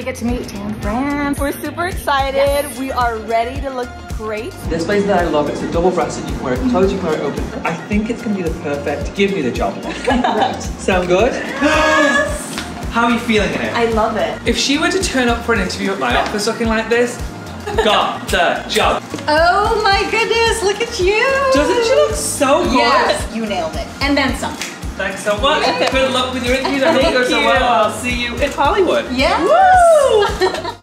we get to meet Dan France. We're super excited. Yes. We are ready to look great. This place that I love, it's a double breasted, you can wear it closed, you can wear it open. I think it's gonna be the perfect give me the job look. Sound good? Yes! How are you feeling in it? I love it. If she were to turn up for an interview at my office looking like this, got the job. Oh my goodness, look at you. Doesn't she look so good? Yes, you nailed it. And then some. Thanks so much. Good luck with your interviews. I hope you go so well. I'll see you in Hollywood. Yes. Woo!